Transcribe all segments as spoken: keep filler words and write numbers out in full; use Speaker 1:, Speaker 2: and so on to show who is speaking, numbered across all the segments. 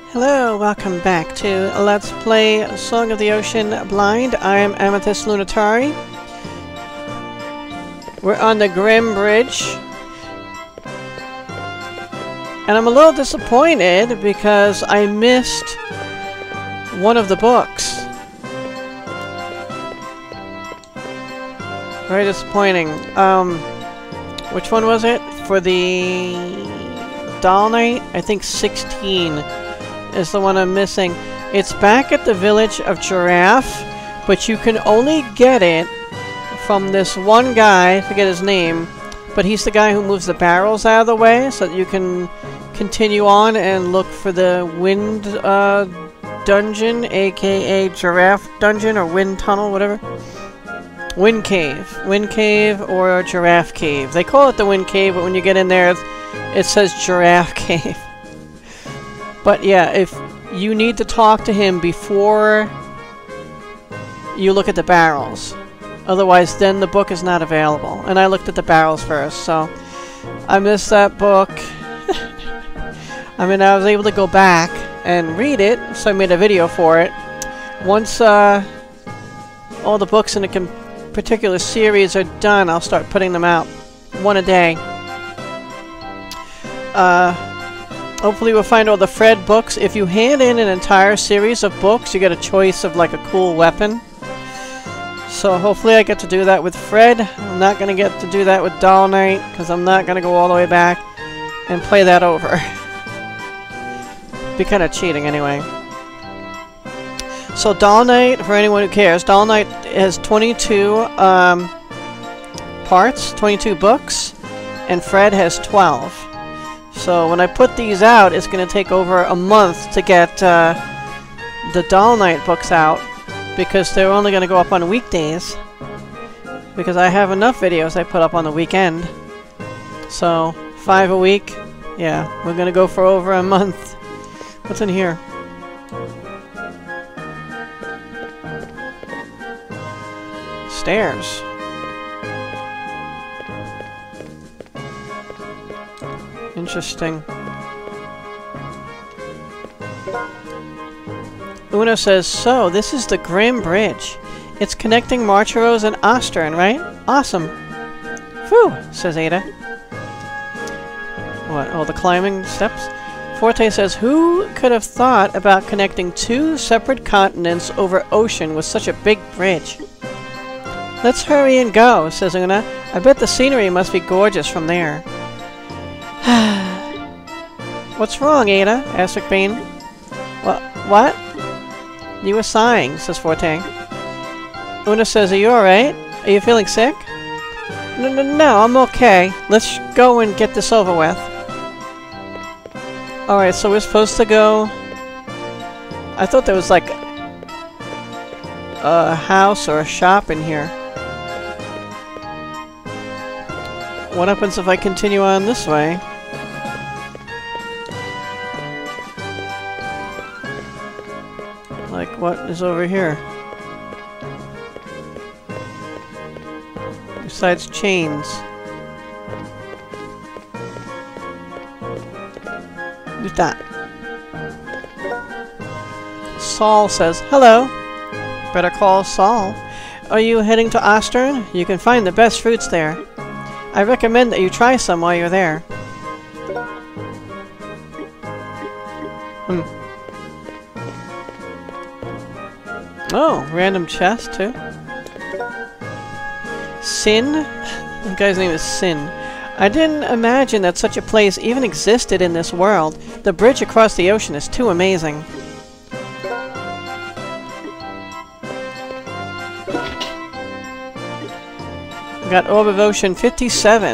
Speaker 1: Hello, welcome back to Let's Play Song of the Ocean Blind. I am Amethyst Lunatari. We're on the Grim Bridge. And I'm a little disappointed because I missed one of the books. Very disappointing. Um, which one was it? For the Doll Knight? I think sixteen. Is the one I'm missing. It's back at the village of Giraffe, but you can only get it from this one guy, I forget his name, but he's the guy who moves the barrels out of the way so that you can continue on and look for the wind uh, dungeon, aka Giraffe Dungeon or Wind Tunnel, whatever. Wind Cave. Wind Cave or Giraffe Cave. They call it the Wind Cave, but when you get in there, it says Giraffe Cave. But yeah, if you need to talk to him before you look at the barrels. Otherwise, then the book is not available. And I looked at the barrels first, so I missed that book. I mean, I was able to go back and read it, so I made a video for it. Once uh, all the books in a particular series are done, I'll start putting them out. One a day. Uh... Hopefully we'll find all the Fred books. If you hand in an entire series of books, you get a choice of like a cool weapon. So hopefully I get to do that with Fred. I'm not going to get to do that with Doll Knight, because I'm not going to go all the way back and play that over. Be kind of cheating anyway. So Doll Knight, for anyone who cares, Doll Knight has twenty-two um, parts, twenty-two books, and Fred has twelve. So when I put these out, it's going to take over a month to get uh, the Doll Knight books out, because they're only going to go up on weekdays, because I have enough videos I put up on the weekend. So five a week, yeah, we're going to go for over a month. What's in here? Stairs. Interesting. Una says, so, this is the Grim Bridge. It's connecting Marcheros and Ostern, right? Awesome. Phew, says Ada. What, oh, the climbing steps? Forte says, who could have thought about connecting two separate continents over ocean with such a big bridge? Let's hurry and go, says Una. I bet the scenery must be gorgeous from there. What's wrong, Ada? asked McBain. What? What? You were sighing, says Forte. Una says, are you alright? Are you feeling sick? No, no, no, I'm okay. Let's go and get this over with. Alright, so we're supposed to go... I thought there was like a house or a shop in here. What happens if I continue on this way? Like, what is over here? Besides chains. Who's that? Saul says, hello. Better call Saul. Are you heading to Ostern? You can find the best fruits there. I recommend that you try some while you're there. Hmm. Oh, random chest, too. Sin? The guy's name is Sin. I didn't imagine that such a place even existed in this world. The bridge across the ocean is too amazing. We got Orb of Ocean fifty-seven.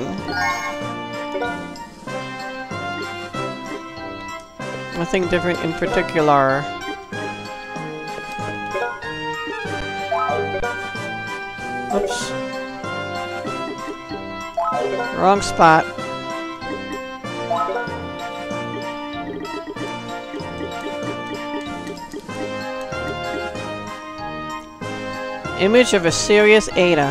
Speaker 1: Nothing different in particular. Oops. Wrong spot. Image of a serious Ada.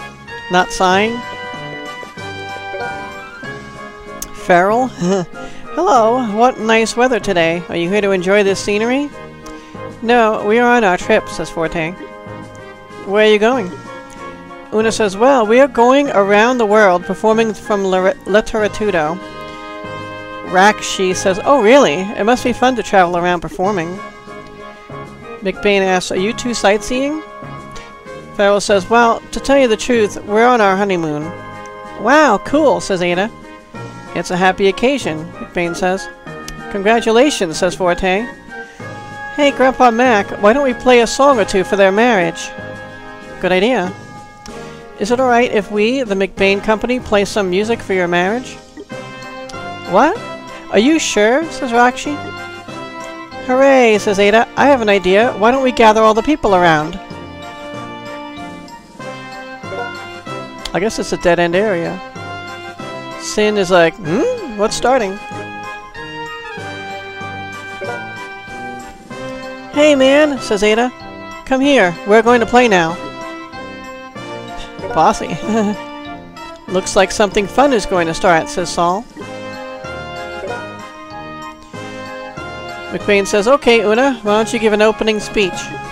Speaker 1: Not sighing? Feral? Hello, what nice weather today. Are you here to enjoy this scenery? No, we are on our trip, says Forte. Where are you going? Una says, well, we are going around the world performing from Litteratudo. Rakshi says, oh really? It must be fun to travel around performing. McBain asks, are you two sightseeing? Farrell says, well, to tell you the truth, we're on our honeymoon. Wow, cool, says Ada. It's a happy occasion, McBain says. Congratulations, says Forte. Hey, Grandpa Mac, why don't we play a song or two for their marriage? Good idea. Is it alright if we, the McBain Company, play some music for your marriage? What? Are you sure? Says Rakshi. Hooray, says Ada. I have an idea. Why don't we gather all the people around? I guess it's a dead-end area. Sin is like, hmm? What's starting? Hey man, says Ada. Come here. We're going to play now. Bossy. Looks like something fun is going to start, says Saul. McBain says, okay, Una, why don't you give an opening speech?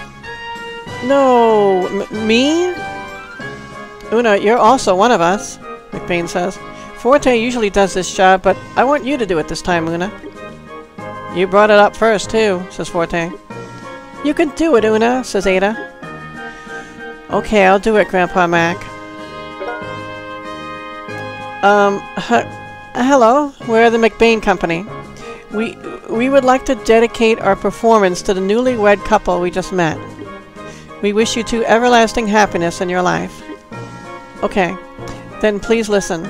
Speaker 1: No, m me? Una, you're also one of us, McBain says. Forte usually does this job, but I want you to do it this time, Una. You brought it up first, too, says Forte. You can do it, Una, says Ada. Okay, I'll do it, Grandpa Mac. Um, hello, we're the McBain Company. We, we would like to dedicate our performance to the newlywed couple we just met. We wish you two everlasting happiness in your life. Okay, then please listen.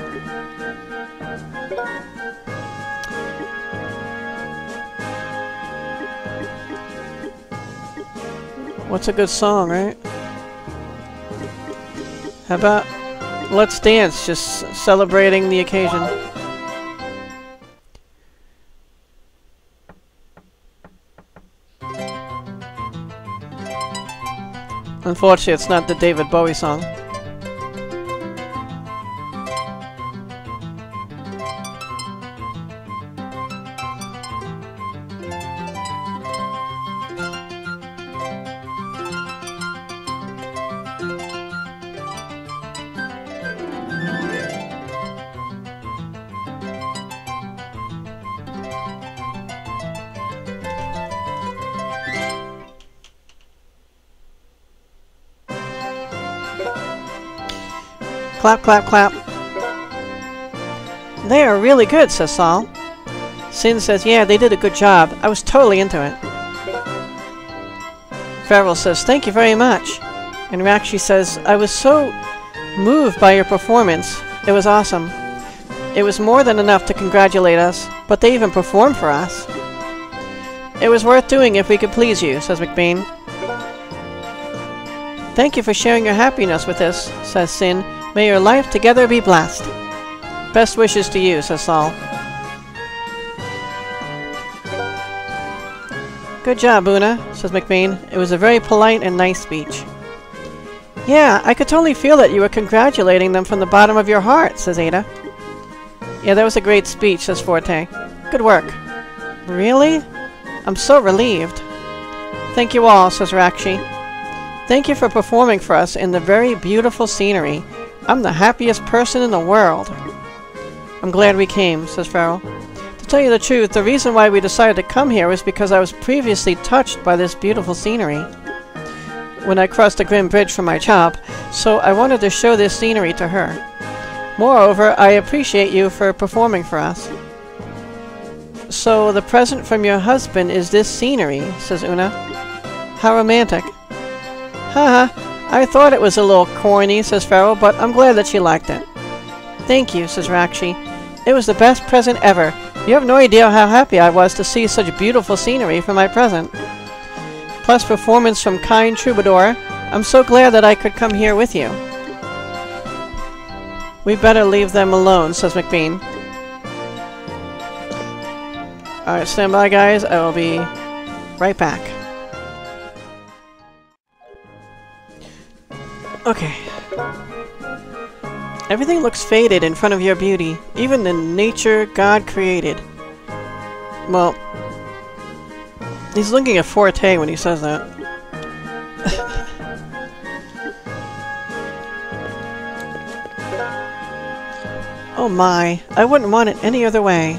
Speaker 1: What's a good song, right? How about Let's Dance, just celebrating the occasion. Unfortunately, it's not the David Bowie song. Clap, clap, clap. They are really good, says Saul. Sin says, yeah, they did a good job. I was totally into it. Farrell says, thank you very much. And Rakshi says, I was so moved by your performance. It was awesome. It was more than enough to congratulate us, but they even performed for us. It was worth doing if we could please you, says McBain. Thank you for sharing your happiness with us, says Sin. May your life together be blessed. Best wishes to you, says Saul. Good job, Una, says McBain. It was a very polite and nice speech. Yeah, I could totally feel that you were congratulating them from the bottom of your heart, says Ada. Yeah, that was a great speech, says Forte. Good work. Really? I'm so relieved. Thank you all, says Rakshi. Thank you for performing for us in the very beautiful scenery. I'm the happiest person in the world. I'm glad we came, says Farrell. To tell you the truth, the reason why we decided to come here was because I was previously touched by this beautiful scenery when I crossed the Grim Bridge from my job, so I wanted to show this scenery to her. Moreover, I appreciate you for performing for us. So the present from your husband is this scenery, says Una. How romantic. Haha. I thought it was a little corny, says Farrell, but I'm glad that she liked it. Thank you, says Rakshi. It was the best present ever. You have no idea how happy I was to see such beautiful scenery for my present. Plus performance from kind troubadour. I'm so glad that I could come here with you. We better leave them alone, says McBain. Alright, stand by, guys. I will be right back. Okay. Everything looks faded in front of your beauty, even the nature God created. Well, he's looking at Forte when he says that. Oh my, I wouldn't want it any other way.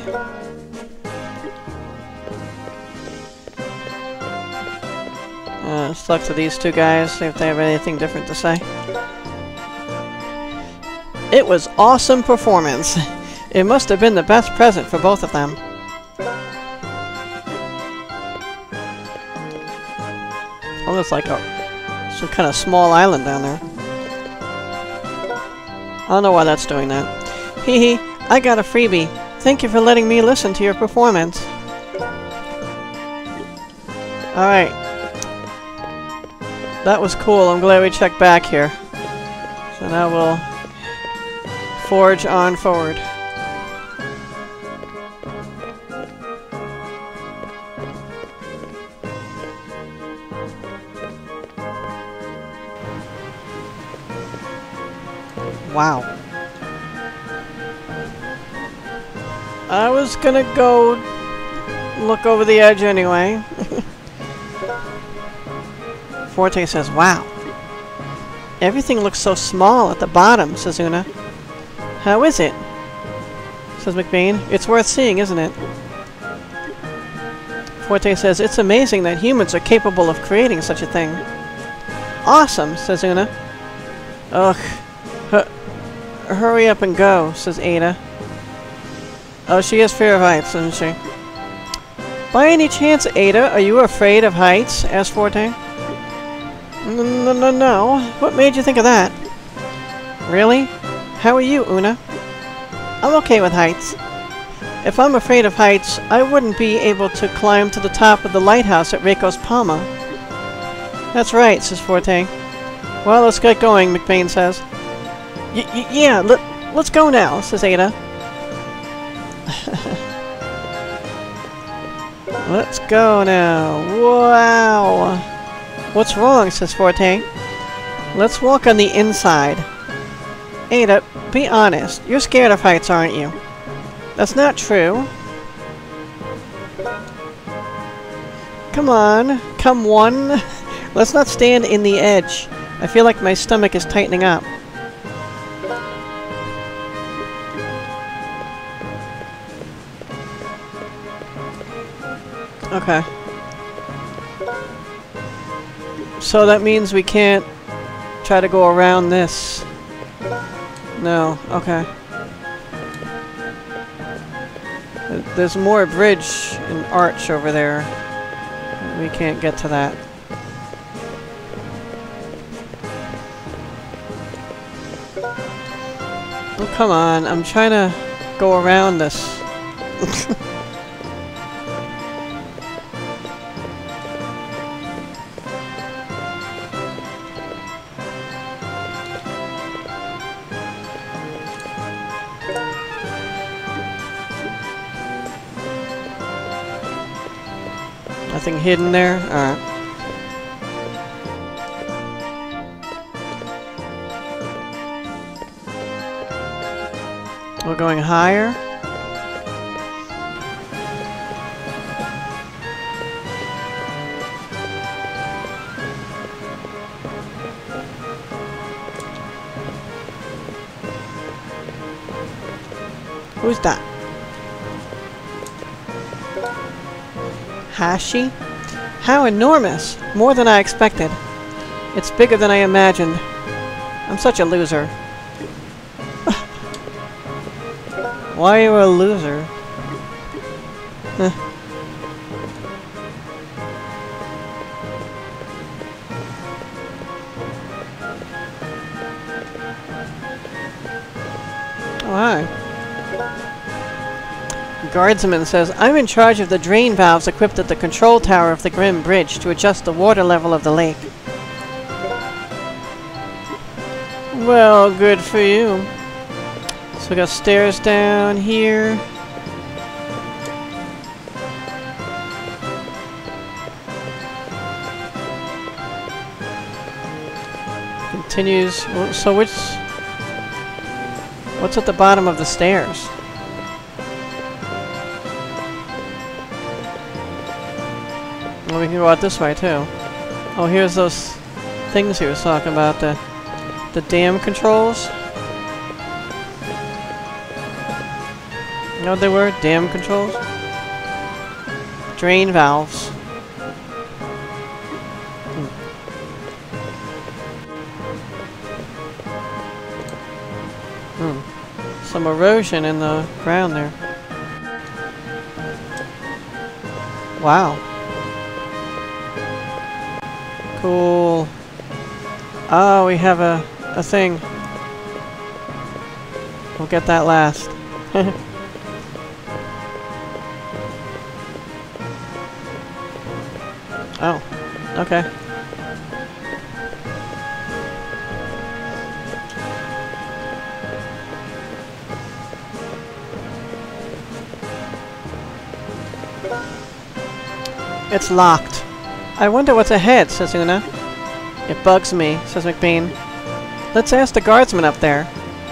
Speaker 1: Uh, let's talk to these two guys, see if they have anything different to say. It was awesome performance. It must have been the best present for both of them. Oh, looks like a some kind of small island down there. I don't know why that's doing that. Hee hee, I got a freebie. Thank you for letting me listen to your performance. Alright. That was cool. I'm glad we checked back here. So now we'll forge on forward. Wow. I was gonna go look over the edge anyway. Forte says, wow. Everything looks so small at the bottom, says Una. How is it? Says McBain. It's worth seeing, isn't it? Forte says, it's amazing that humans are capable of creating such a thing. Awesome, says Una. Ugh. H- hurry up and go, says Ada. Oh, she has fear of heights, doesn't she? By any chance, Ada, are you afraid of heights? Asked Forte. No, no, no, no. What made you think of that? Really? How are you, Una? I'm okay with heights. If I'm afraid of heights, I wouldn't be able to climb to the top of the lighthouse at Reiko's Palma. That's right, says Forte. Well, let's get going, McBain says. Y y yeah, let let's go now, says Ada. Let's go now. Wow. What's wrong, says Forte. Let's walk on the inside. Ada, be honest. You're scared of heights, aren't you? That's not true. Come on. Come one. Let's not stand in the edge. I feel like my stomach is tightening up. Okay. So that means we can't try to go around this. No, okay. There's more bridge and arch over there. We can't get to that. Oh, come on. I'm trying to go around this. Nothing hidden there? Alright. We're going higher. Who's that? Hashi? How enormous! More than I expected. It's bigger than I imagined. I'm such a loser. Why are you a loser? Huh. Oh, hi. Guardsman says, I'm in charge of the drain valves equipped at the control tower of the Grim Bridge to adjust the water level of the lake. Well, good for you. So we got stairs down here. Continues. So which... What's at the bottom of the stairs? Well, we can go out this way too. Oh, here's those things he was talking about, the the dam controls. You know what they were? Dam controls? Drain valves. Hmm. Hmm. Some erosion in the ground there. Wow. Cool. Oh, we have a, a thing. We'll get that last. Oh, okay. It's locked. I wonder what's ahead, says Una. It bugs me, says McBean. Let's ask the guardsmen up there.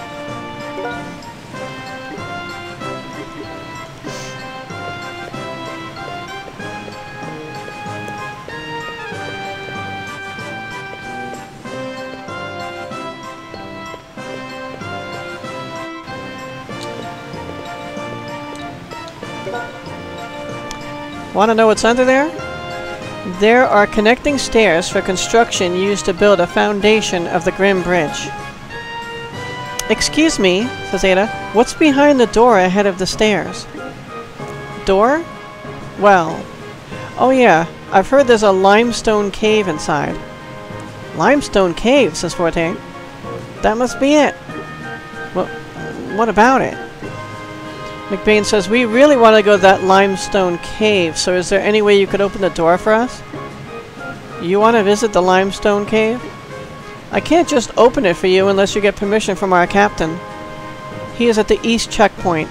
Speaker 1: Want to know what's under there? There are connecting stairs for construction used to build a foundation of the Grim Bridge. Excuse me, says Ada. What's behind the door ahead of the stairs? Door? Well... Oh yeah, I've heard there's a limestone cave inside. Limestone cave, says Forte. That must be it. Well, what about it? McBain says, we really want to go to that limestone cave, so is there any way you could open the door for us? You want to visit the limestone cave? I can't just open it for you unless you get permission from our captain. He is at the east checkpoint.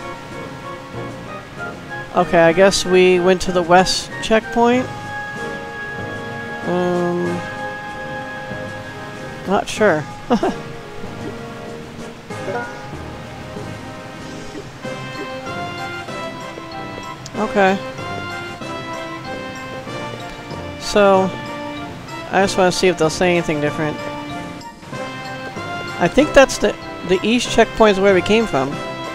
Speaker 1: Okay, I guess we went to the west checkpoint? Um... Not sure. Okay. So, I just want to see if they'll say anything different. I think that's the the east checkpoint is where we came from.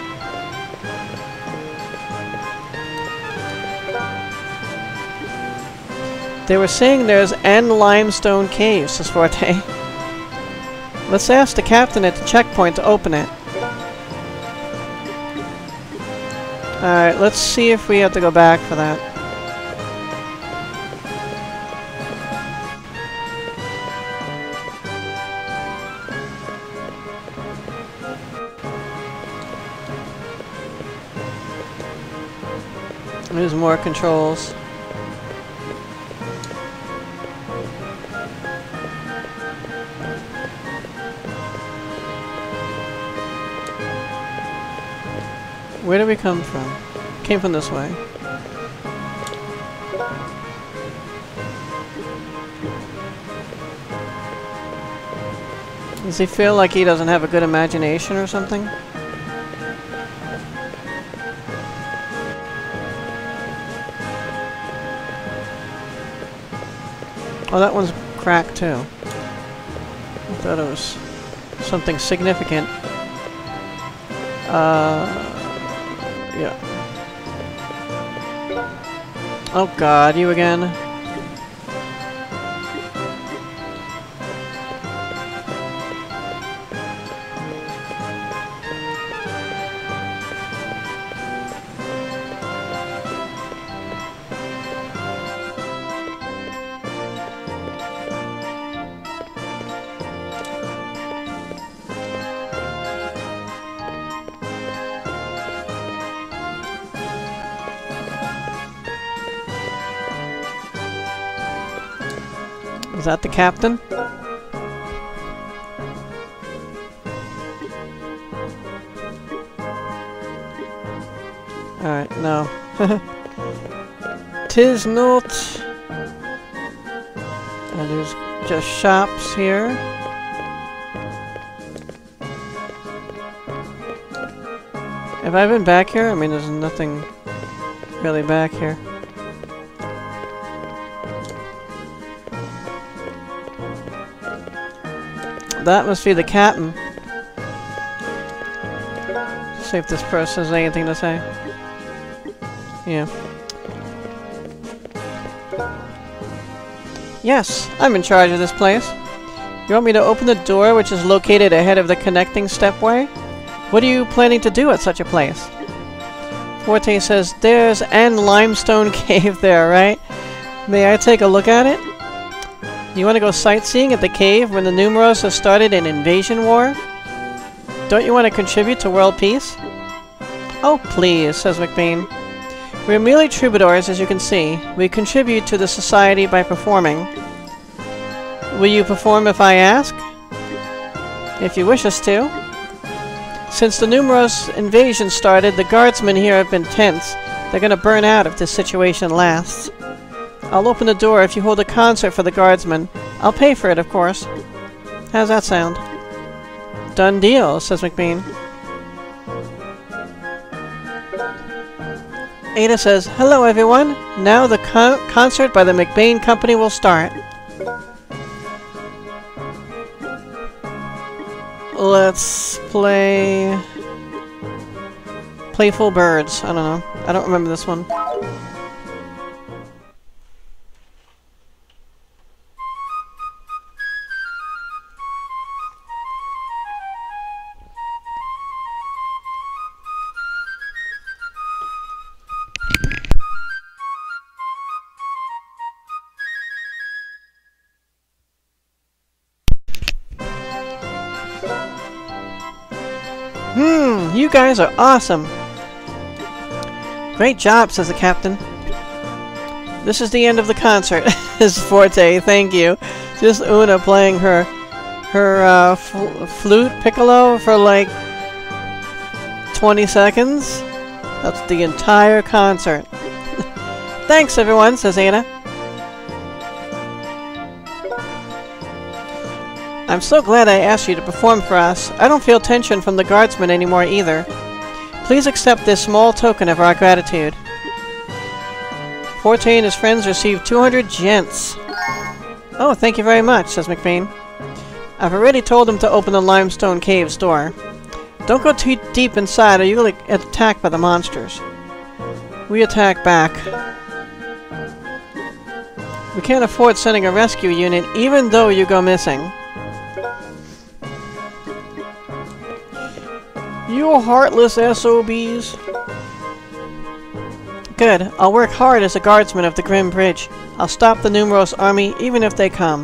Speaker 1: They were saying there's N limestone caves, says Forte. Let's ask the captain at the checkpoint to open it. Alright, let's see if we have to go back for that. There's more controls. Where did we come from? Came from this way. Does he feel like he doesn't have a good imagination or something? Oh, that one's cracked too. I thought it was something significant. Uh, yeah. Oh God, you again? Is that the captain? Alright, no. Tis not. And there's just shops here. Have I been back here? I mean, there's nothing really back here. That must be the captain. See if this person has anything to say. Yeah. Yes, I'm in charge of this place. You want me to open the door, which is located ahead of the connecting stepway? What are you planning to do at such a place? Forte says, there's an limestone cave there, right? May I take a look at it? You want to go sightseeing at the cave when the Numeros have started an invasion war? Don't you want to contribute to world peace? Oh, please, says McBain. We're merely troubadours, as you can see. We contribute to the society by performing. Will you perform if I ask? If you wish us to. Since the Numeros invasion started, the guardsmen here have been tense. They're gonna burn out if this situation lasts. I'll open the door if you hold a concert for the guardsmen. I'll pay for it, of course. How's that sound? Done deal, says McBain. Ada says, hello everyone. Now the con concert by the McBain Company will start. Let's play... Playful Birds. I don't know. I don't remember this one. Hmm, you guys are awesome. Great job, says the captain. This is the end of the concert, is Forte, thank you. Just Una playing her her uh, fl flute piccolo for like twenty seconds. That's the entire concert. Thanks everyone, says Ada. I'm so glad I asked you to perform for us. I don't feel tension from the guardsmen anymore either. Please accept this small token of our gratitude. Forte and his friends received two hundred gents. Oh, thank you very much, says McBain. I've already told him to open the limestone cave's door. Don't go too deep inside or you'll get attacked by the monsters. We attack back. We can't afford sending a rescue unit even though you go missing. You heartless S O Bs. Good. I'll work hard as a guardsman of the Grim Bridge. I'll stop the Numeros army even if they come.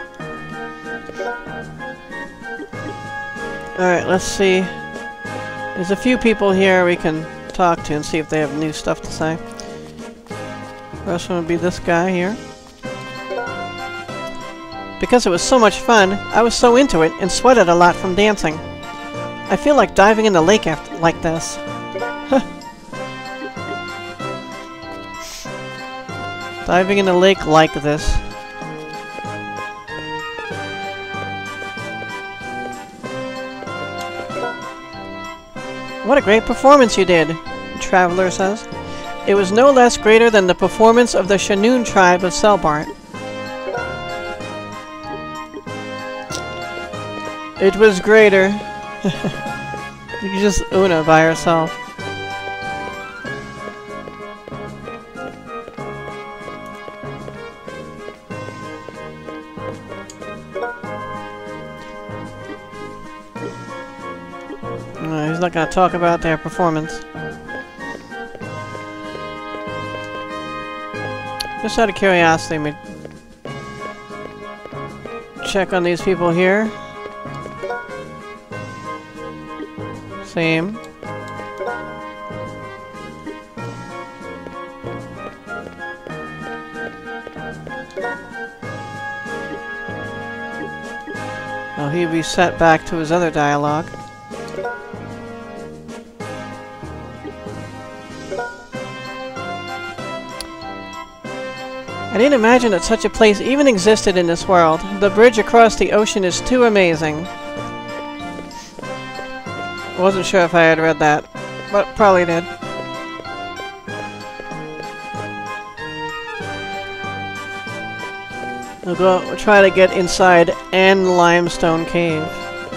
Speaker 1: Alright, let's see. There's a few people here we can talk to and see if they have new stuff to say. First one would be this guy here. Because it was so much fun, I was so into it and sweated a lot from dancing. I feel like diving in the lake after like this. Diving in the lake like this. What a great performance you did, the Traveler says. It was no less greater than the performance of the Shanoon tribe of Selbart. It was greater. You just Una by herself. No, he's not gonna talk about their performance. Just out of curiosity, let me check on these people here. Same. Oh, he'd be set back to his other dialogue. I didn't imagine that such a place even existed in this world. The bridge across the ocean is too amazing. I wasn't sure if I had read that, but probably did. We'll go we'll try to get inside an limestone cave.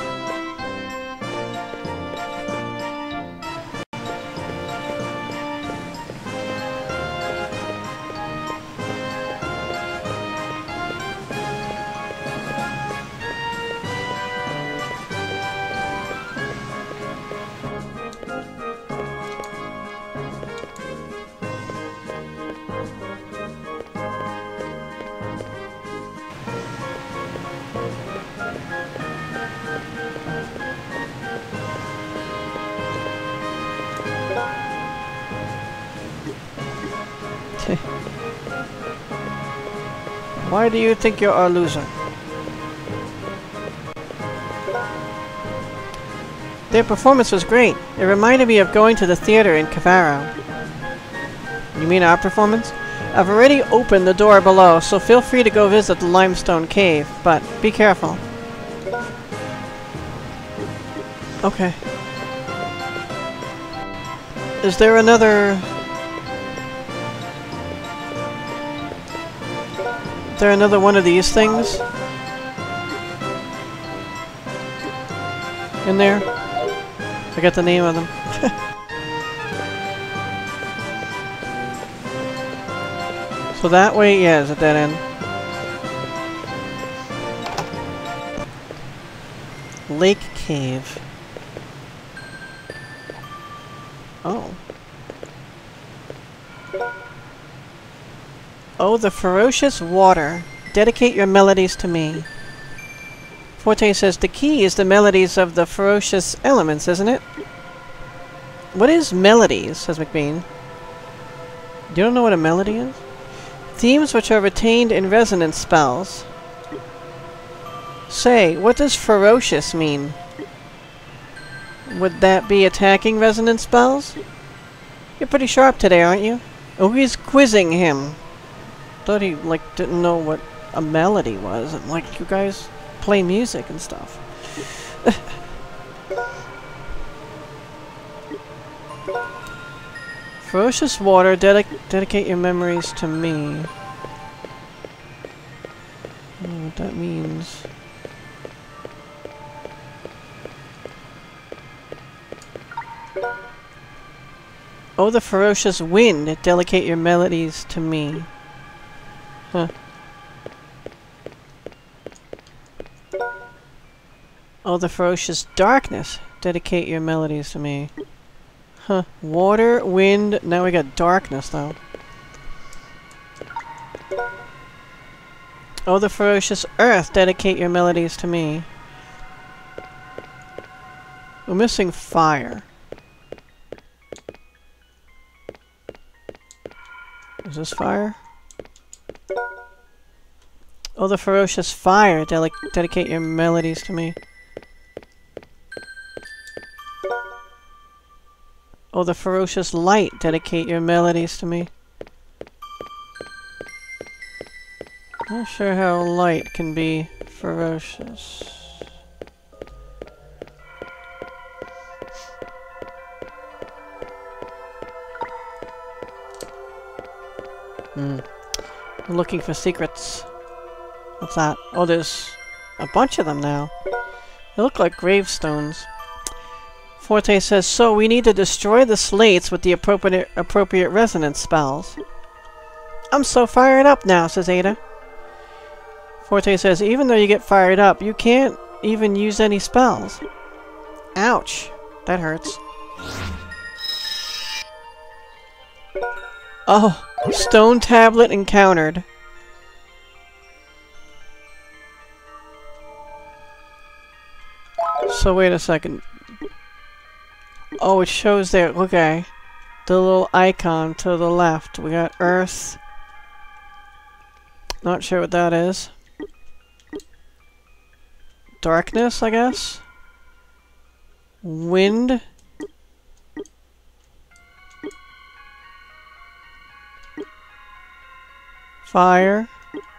Speaker 1: Why do you think you're a loser? Their performance was great. It reminded me of going to the theater in Cavaro. You mean our performance? I've already opened the door below, so feel free to go visit the limestone cave, but be careful. Okay. Is there another... Is there another one of these things? In there? I got the name of them. So that way, yeah, is a dead end. Lake Cave. Oh. Oh, the ferocious water. Dedicate your melodies to me. Forte says the key is the melodies of the ferocious elements, isn't it? What is melodies, says McBean. You don't know what a melody is? Themes which are retained in resonance spells. Say, what does ferocious mean? Would that be attacking resonance spells? You're pretty sharp today, aren't you? Oh, he's quizzing him. Thought he, like, didn't know what a melody was. And, like, you guys play music and stuff. Ferocious water, dedic dedicate your memories to me. I don't know what that means. Oh, the ferocious wind, dedicate your melodies to me. Huh. Oh, the ferocious darkness. Dedicate your melodies to me. Huh. Water, wind. Now we got darkness, though. Oh, the ferocious earth. Dedicate your melodies to me. We're missing fire. Is this fire? Oh, the ferocious fire. Delic dedicate your melodies to me. Oh, the ferocious light. Dedicate your melodies to me. Not sure how light can be ferocious. Hmm. I'm looking for secrets. What's that? Oh, there's a bunch of them now. They look like gravestones. Forte says, so we need to destroy the slates with the appropriate appropriate resonance spells. I'm so fired up now, says Ada. Forte says, even though you get fired up, you can't even use any spells. Ouch. That hurts. Oh, stone tablet encountered. So wait a second. Oh, it shows there. Okay. The little icon to the left. We got Earth. Not sure what that is. Darkness, I guess? Wind? Fire?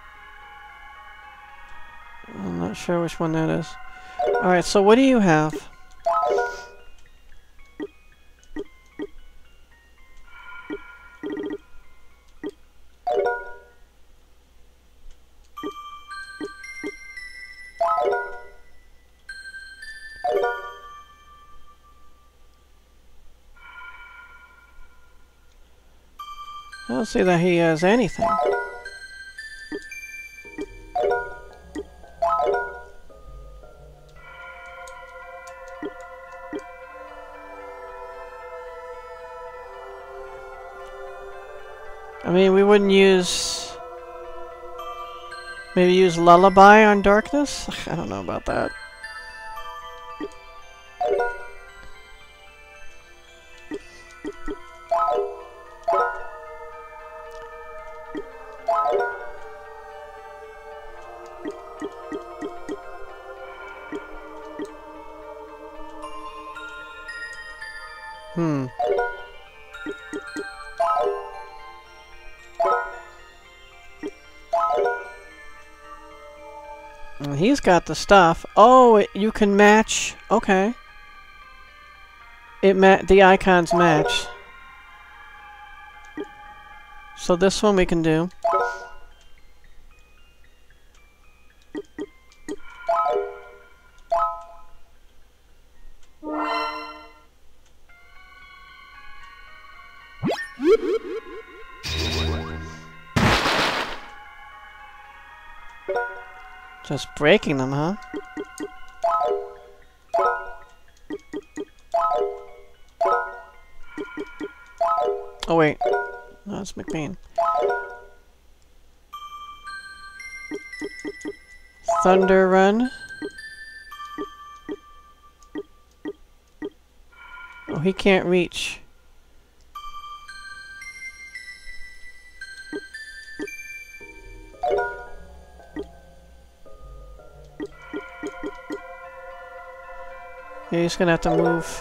Speaker 1: I'm not sure which one that is. Alright, so what do you have? I don't see that he has anything. I mean, we wouldn't use... Maybe use Lullaby on Darkness? I don't know about that. Hmm. Well, he's got the stuff. Oh, it, you can match. Okay. It ma the icons match. So this one we can do. Just breaking them, huh? Oh wait, no, it's McBean. Thunder Run. Oh, he can't reach. Yeah, he's gonna have to move.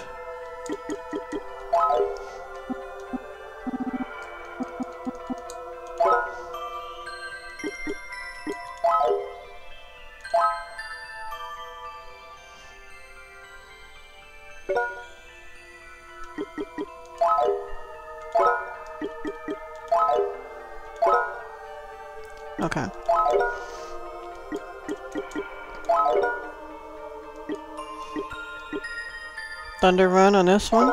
Speaker 1: Okay. Thunder Run on this one.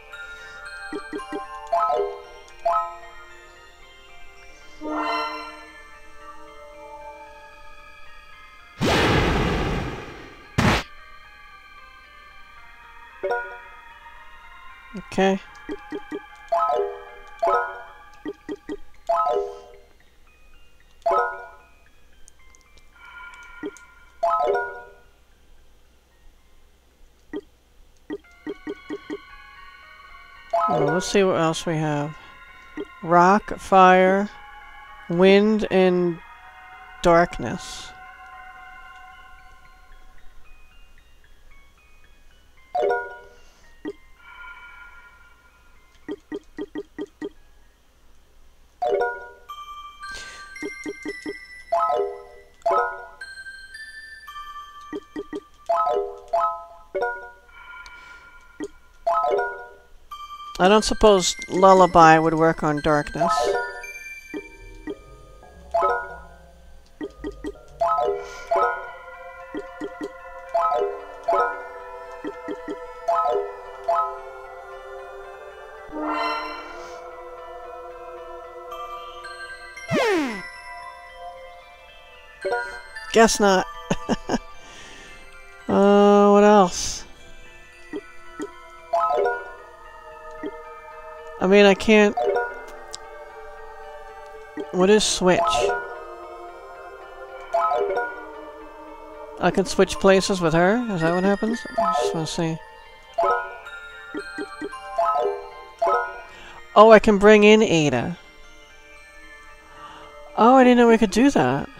Speaker 1: Okay. Well, let's see what else we have. Rock, fire, wind, and darkness. I don't suppose Lullaby would work on darkness. Guess not. uh, what else? I mean, I can't... What is switch? I can switch places with her? Is that what happens? I just want to see. Oh, I can bring in Ada. Oh, I didn't know we could do that.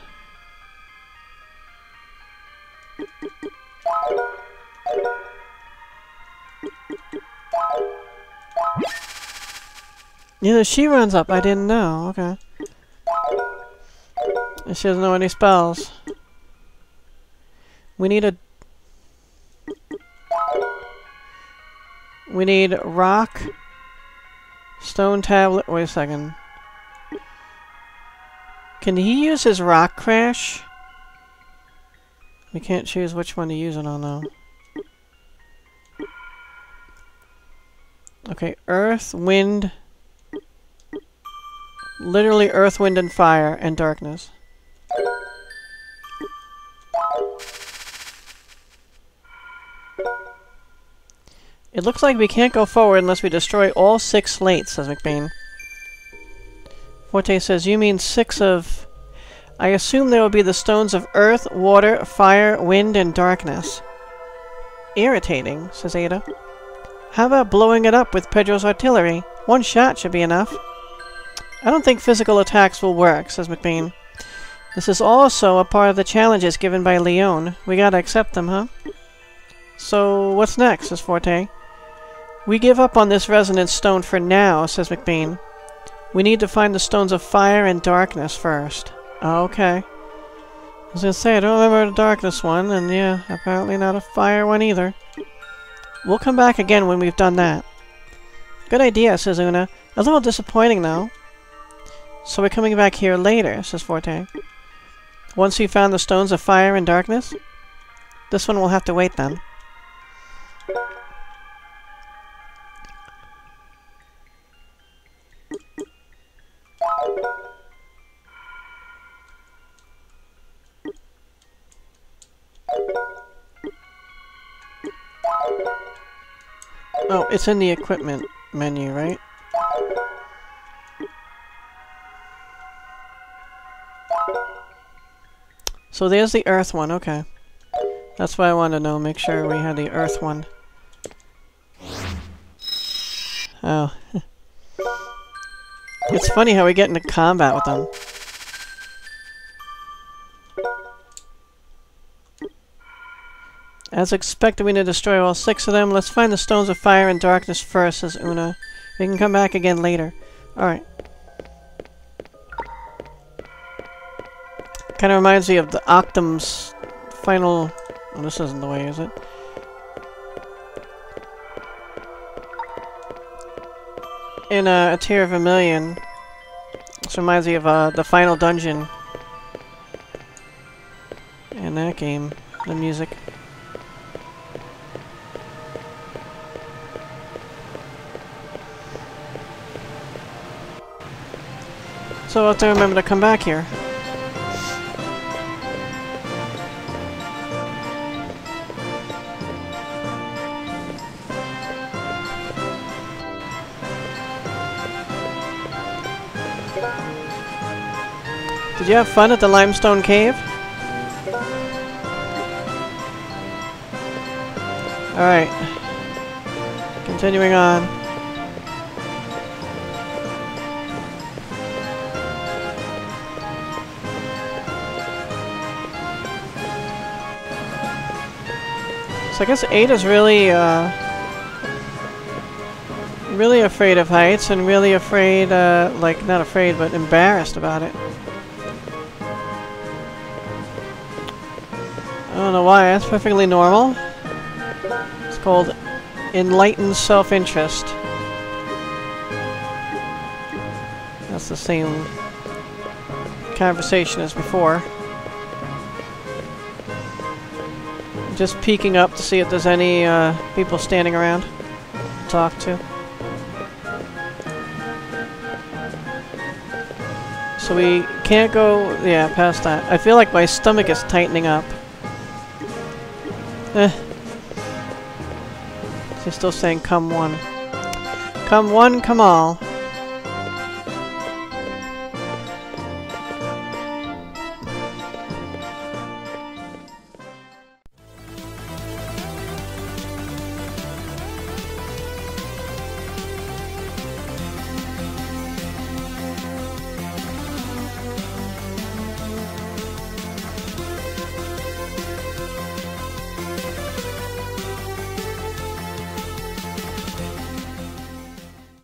Speaker 1: You know, she runs up. I didn't know. Okay. And she doesn't know any spells. We need a... We need rock, stone tablet... Wait a second. Can he use his rock crash? We can't choose which one to use it on, though. Okay, earth, wind... Literally earth, wind, and fire, and darkness. It looks like we can't go forward unless we destroy all six slates, says McBain. Forte says, you mean six of... I assume there will be the stones of earth, water, fire, wind, and darkness. Irritating, says Ada. How about blowing it up with Pedro's artillery? One shot should be enough. I don't think physical attacks will work, says McBain. This is also a part of the challenges given by Leon. We gotta accept them, huh? So, what's next, says Forte. We give up on this resonance stone for now, says McBain. We need to find the stones of fire and darkness first. Oh, okay. I was gonna say, I don't remember the darkness one, and yeah, apparently not a fire one either. We'll come back again when we've done that. Good idea, says Una. A little disappointing, though. So we're coming back here later, says Forte. Once we've found the stones of fire and darkness? This one will have to wait, then. Oh, it's in the equipment menu, right? So there's the earth one, okay. That's why I wanted to know, make sure we had the earth one. Oh. It's funny how we get into combat with them. As expected, we need to destroy all six of them. Let's find the stones of fire and darkness first, says Una. We can come back again later. Alright. Kind of reminds me of the Octum's final... Oh, this isn't the way, is it? In uh, A Tear of Vermilion. This reminds me of uh, the final dungeon. In that game. The music. So I'll have to remember to come back here. Did you have fun at the limestone cave? Alright. Continuing on. So I guess Ada's really, uh... really afraid of heights and really afraid, uh... like, not afraid, but embarrassed about it. I don't know why, that's perfectly normal. It's called enlightened self-interest. That's the same conversation as before. Just peeking up to see if there's any uh, people standing around to talk to. So we can't go, yeah, past that. I feel like my stomach is tightening up. Eh. She's still saying, come one. Come one, come all.